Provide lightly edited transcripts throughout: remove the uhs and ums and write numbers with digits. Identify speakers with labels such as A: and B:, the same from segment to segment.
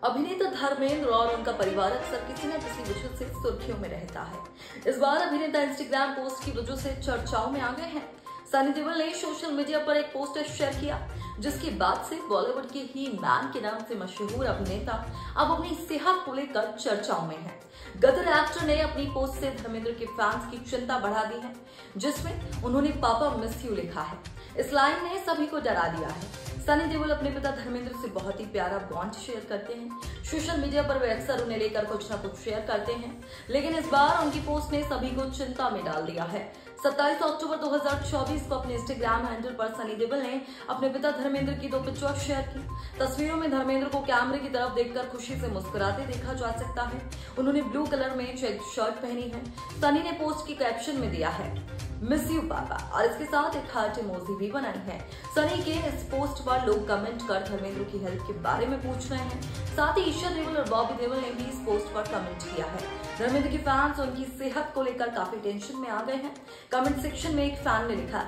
A: अभिनेता धर्मेंद्र और उनका परिवार अक्सर किसी न किसी वजह से सुर्खियों में रहता है। इस बार अभिनेता इंस्टाग्राम पोस्ट की वजह से चर्चाओं में आ गए हैं। सनी देओल ने सोशल मीडिया पर एक पोस्ट शेयर किया, जिसके बाद से बॉलीवुड के ही मैन के नाम से मशहूर अभिनेता अब अपनी सेहत को लेकर चर्चाओं में है। गदर एक्टर ने अपनी पोस्ट से धर्मेंद्र के फैंस की चिंता बढ़ा दी है, जिसमें उन्होंने पापा मिस यू लिखा है। इस लाइन ने सभी को डरा दिया है। सनी देओल अपने पिता धर्मेंद्र से बहुत ही प्यारा बॉन्ड शेयर करते हैं। सोशल मीडिया पर वे अक्सर उन्हें लेकर कुछ न कुछ शेयर करते हैं, लेकिन इस बार उनकी पोस्ट ने सभी को चिंता में डाल दिया है। 27 अक्टूबर 2024 को अपने इंस्टाग्राम हैंडल पर सनी देओल ने अपने पिता धर्मेंद्र की 2 पिक्चर शेयर की। तस्वीरों में धर्मेंद्र को कैमरे की तरफ देखकर खुशी से मुस्कुराते देखा जा सकता है। उन्होंने ब्लू कलर में चेक शर्ट पहनी है। सनी ने पोस्ट की कैप्शन में दिया है, मिस यू पापा, और इसके साथ एक हार्ट इमोजी भी बनाई है। सनी के इस पोस्ट पर लोग कमेंट कर धर्मेंद्र की हेल्थ के बारे में पूछ रहे हैं। साथ ही ईशा देओल और बॉबी देओल ने भी इस पोस्ट पर कमेंट किया है। धर्मेंद्र के फैंस उनकी सेहत को लेकर काफी टेंशन में आ गए हैं। कमेंट सेक्शन में एक फैन ने लिखा,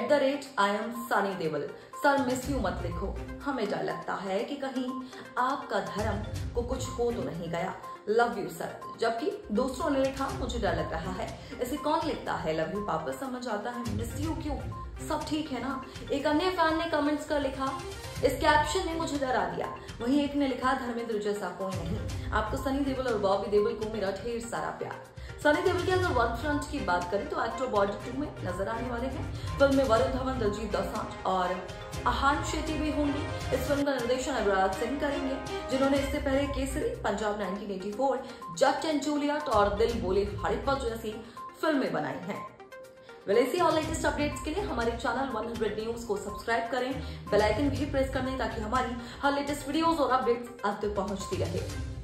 A: @I am Sunny Deol, sir miss you मत लिखो, हमें डर लगता है कि कहीं आपका धर्म को कुछ हो तो नहीं गया, लव यू सर। जबकि दूसरों ने लिखा, मुझे डर लग रहा है, इसे कौन लिखता है, लव यू पापा समझ आता है, मिस यू क्यों, सब ठीक है ना। एक अन्य फैन ने कमेंट्स कर लिखा, इस कैप्शन ने मुझे डरा दिया। वहीं एक ने लिखा, धर्मेंद्र जैसा कोई नहीं, आपको सनी देओल और बॉबी देओल को मेरा ढेर सारा प्यार। सनी देओल की अगर वर्क फ्रंट की बात करें तो एक्टर बॉडी 2 में नजर आने वाले हैं। फिल्म में वरुण धवन, दिलजीत दोसांझ और आहान शेट्टी भी होंगे। इस फिल्म का निर्देशन अनुराग सिंह करेंगे, जिन्होंने इससे पहले केसरी, पंजाब 1984, जट एंड जूलियट और दिल बोले हड़प्पा जैसी फिल्में बनाई हैं। ऐसी और लेटेस्ट अपडेट्स के लिए हमारे चैनल 100 न्यूज को सब्सक्राइब करें, बेल आइकन भी प्रेस कर लें ताकि हमारी हर लेटेस्ट वीडियोस और अपडेट्स आप तक पहुंचती रहे।